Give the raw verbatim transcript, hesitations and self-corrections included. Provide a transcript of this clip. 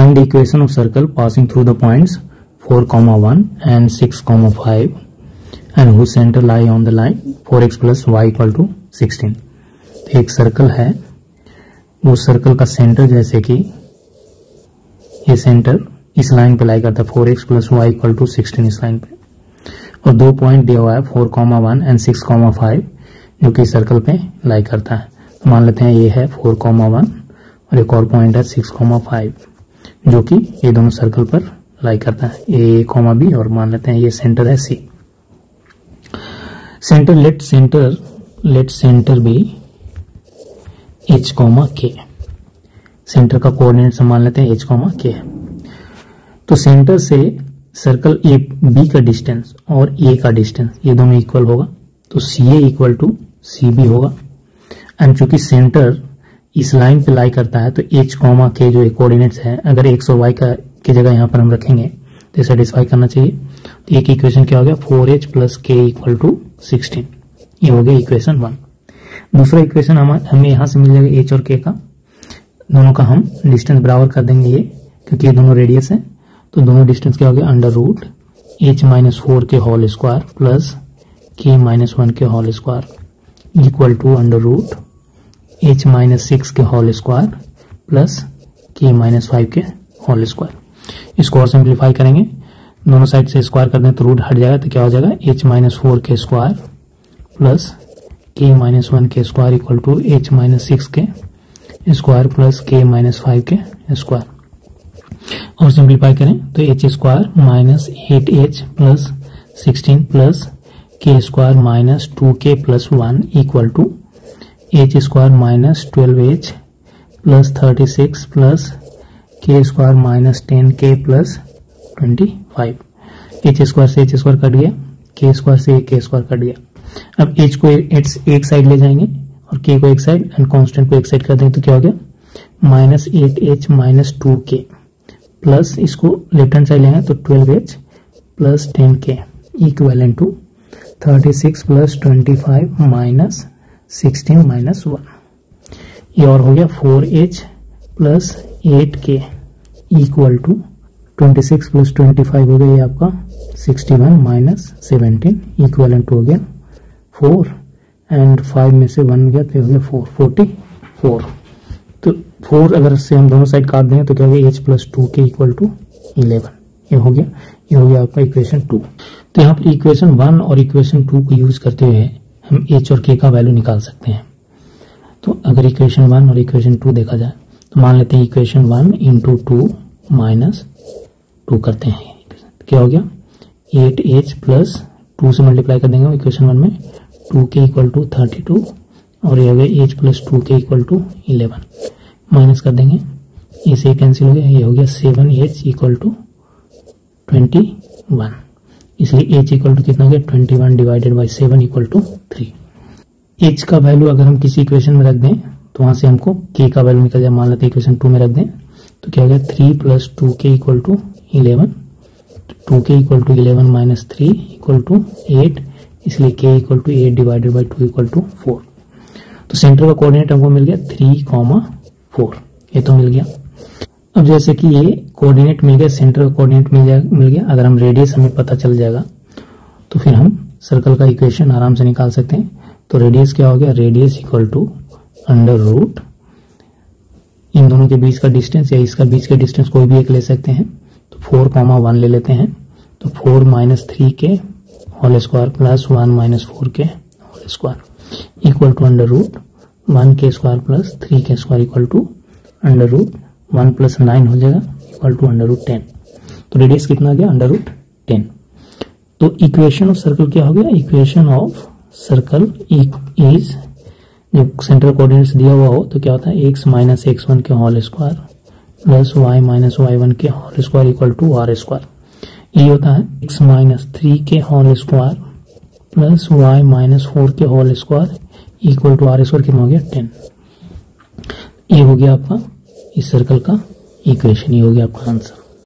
Find the equation of circle passing through the points four, one and six, five and whose center lie on the line four x plus y equal to sixteen। तो एक circle है, वो circle का centre जैसे कि ये centre इस line पे लाई करता है four X plus Y equal to sixteen इस लाइन पे, और दो पॉइंट दिया हुआ है four, one and six, five जो कि सर्कल पे लाई करता है। तो मान लेते हैं ये है फोर, वन और एक और पॉइंट है सिक्स, फाइव जो कि ये दोनों सर्कल पर लाई करता है, ए कॉमा बी, और मान लेते हैं ये सेंटर है C. Centre let centre let centre B H comma K, centre का कोऑर्डिनेट मान लेते हैं एच कॉमा के। तो सेंटर से सर्कल ए बी का डिस्टेंस और ए का डिस्टेंस ये दोनों इक्वल होगा, तो C A equal to C B होगा। एंड चूंकि सेंटर इस लाइन पे लाई करता है तो एच कॉमा के जो कोऑर्डिनेट्स है, अगर एक्स और वाई का की जगह यहाँ पर हम रखेंगे तो सेटिस्फाई करना चाहिए। तो एक इक्वेशन क्या हो गया, four H plus K equal to sixteen, ये हो गया इक्वेशन वन। दूसरा इक्वेशन हम हमें यहाँ से मिल जाएगा एच और के का, दोनों का हम डिस्टेंस बराबर कर देंगे ये, क्योंकि ये दोनों रेडियस है। तो दोनों डिस्टेंस क्या हो गया, under root H minus four के whole square plus K minus one के whole square equal to under root H minus six के whole square plus K minus five के होल स्क्वायर। इसको और सिंप्लीफाई करेंगे, दोनों साइड से स्क्वायर कर दें तो रूट हट जाएगा, तो क्या हो जाएगा एच माइनस फोर के square plus K minus one के square equal to H minus six के square plus K minus five के स्क्वायर। और सिंप्लीफाई करें तो H square minus eight H plus sixteen plus K square minus two K plus one equal to H square minus twelve H plus thirty six plus K square minus ten K plus twenty five. H square से H square cut गया, K square से के square cut गया। अब H को एक, एक side ले जाएंगे और के को एक साइड एंड कांस्टेंट को एक साइड कर देंगे, तो क्या हो गया minus eight H minus two K plus इसको लेफ्ट हैंड साइड लेंगे तो twelve H plus ten K equal to thirty six plus twenty five minus sixteen minus one. ये और हो गया four H plus eight K equal to twenty six plus twenty five हो गया ये आपका sixty one minus seventeen equal to हो गया फोर, एंड फाइव में से वन गया तो हो गया फोर, फोर्टी फोर। तो फोर अगर से हम दोनों साइड काट देंगे तो क्या हो गया H plus two K equal to eleven. ये हो गया ये हो गया आपका इक्वेशन टू। तो यहाँ पर इक्वेशन वन और इक्वेशन टू को यूज करते हुए हम एच और के का वैल्यू निकाल सकते हैं। तो अगर इक्वेशन वन और इक्वेशन टू देखा जाए तो मान लेते हैं equation one into two minus two करते हैं, क्या हो गया एट एच प्लस टू से मल्टीप्लाई कर देंगे इक्वेशन वन में, two K equal to thirty two और ये हो गया H plus two K equal to eleven, minus कर देंगे इसे कैंसिल हो गया, ये हो गया seven H equal to twenty one, इसलिए एच इक्वल टू कितना हो गया twenty one divided by seven equal to three. H का वैल्यू अगर हम किसी इक्वेशन में रख दें तो वहां से हमको के का वैल्यू निकल जाए, मान लेते हैं इक्वेशन टू में रख दें तो क्या हो गया three plus two K equal to eleven, two K equal to eleven minus three equal to eight, इसलिए K equal to eight divided by two equal to four. तो सेंटर का कोऑर्डिनेट हमको मिल गया थ्री कॉमा फोर, ये तो मिल गया। अब जैसे कि ये कोऑर्डिनेट मिल गया, सेंटर का कोऑर्डिनेट मिल जाएगा मिल गया, अगर हम रेडियस हमें पता चल जाएगा तो फिर हम सर्कल का इक्वेशन आराम से निकाल सकते हैं। तो रेडियस क्या हो गया, radius equal to under root इन दोनों के बीच का डिस्टेंस या इसका बीच का डिस्टेंस कोई भी एक ले सकते हैं, तो फोर कॉमा वन ले लेते हैं, तो फोर माइनस थ्री के whole square plus one minus four के whole square equal to under root one के स्क्वायर प्लस थ्री के square equal to under root one plus nine हो जाएगा equal to under root ten. तो radius कितना आ गया अंडर रूट टेन। तो इक्वेशन ऑफ सर्कल क्या हो गया, इक्वेशन ऑफ सर्कल इज जब सेंट्रल कोऑर्डिनेट्स दिया हुआ हो तो क्या होता है एक्स माइनस एक्स वन के whole square plus Y minus Y one के whole square equal to R square. ये होता है एक्स माइनस थ्री के whole square plus Y minus four के whole square equal to R square, कितना हो गया टेन। ये हो गया आपका इस सर्कल का इक्वेशन, ये हो गया आपका आंसर।